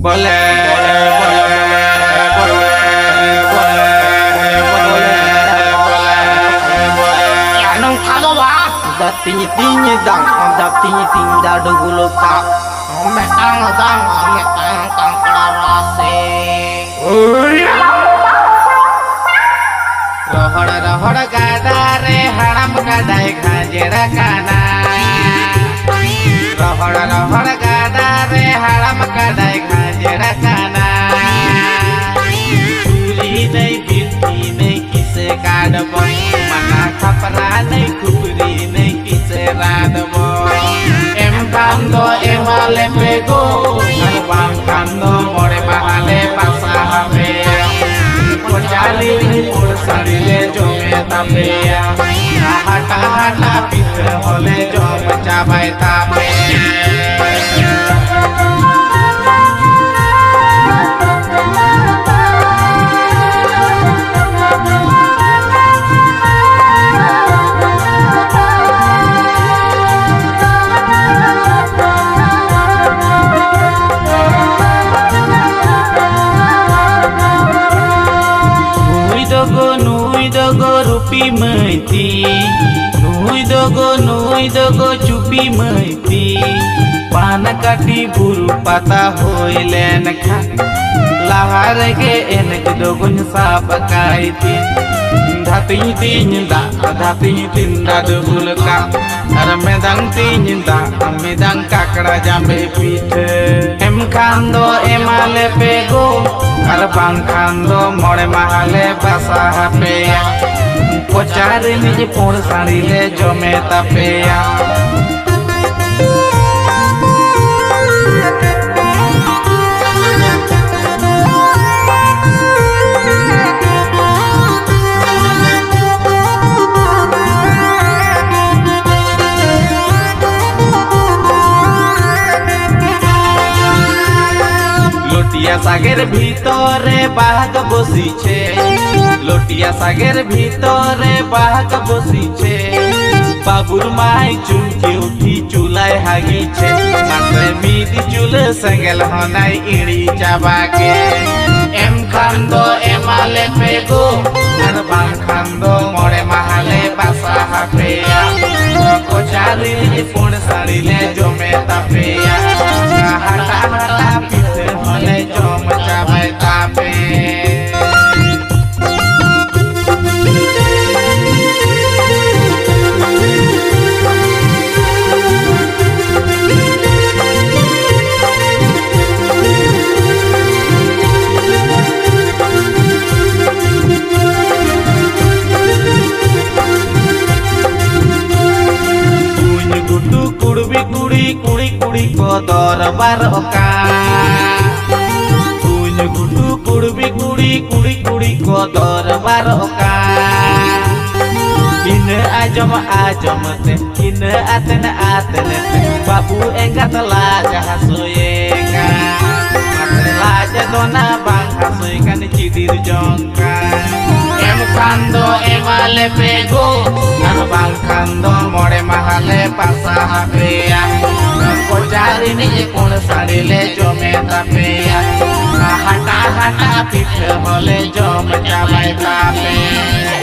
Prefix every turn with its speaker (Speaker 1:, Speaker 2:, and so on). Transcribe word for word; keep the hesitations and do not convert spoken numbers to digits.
Speaker 1: Boleh, tinggi tinggi dang, dap tinggi tinggi dah dulu kak. Metang dang, metang kang kelarase. Rohada rohada kadare haram kadai khajera kana. Rohada rohada kadare haram kadai khajera kana. Chuli nei binti nei kise kadabo, mana khapra nei kubri nei radmo em kando emale pego bang kando more mahale pasahabe kocali pur sarile jome tape hata hata pit hole jom chabai tape Rupi mati, nui dogo nui dogo cupi mati, panakati buru pata hoilen kha, lahar ke enek dogo nyasab kaiti, dhati tinda dhati tinda dogul ka, ar medang tinda medang kakra jambe pite, em khando emale pego, ar bang khando more mahale pasahape. Pocari ni pur sarile jome tapeya. Lotia sager bhitore bahag bosiche. Lotia sager bhitore bahag bosiche babur mai chunki uthi chulai hagiche matre midi chul sangel honai iri chabake em khando emale pego ar bang khando more mahale pasahapeya kochari pun sarile jome tapeya hata hata pit hole jom chabai tape दरबार का कुन गुटू कुड़बी कुड़ी कुड़ी कुड़ी को दरबार का इन आजम आजम ते इन आतन आतन बाबू एंगात लाज हसोएगा लाज दोना बांग हसोएगा नि चिदिर जंका em kando emale pego ar bang kando more mahale pasahapeya kocari ni pun sarile jome tapeya hata hata pit hole jom chabai tape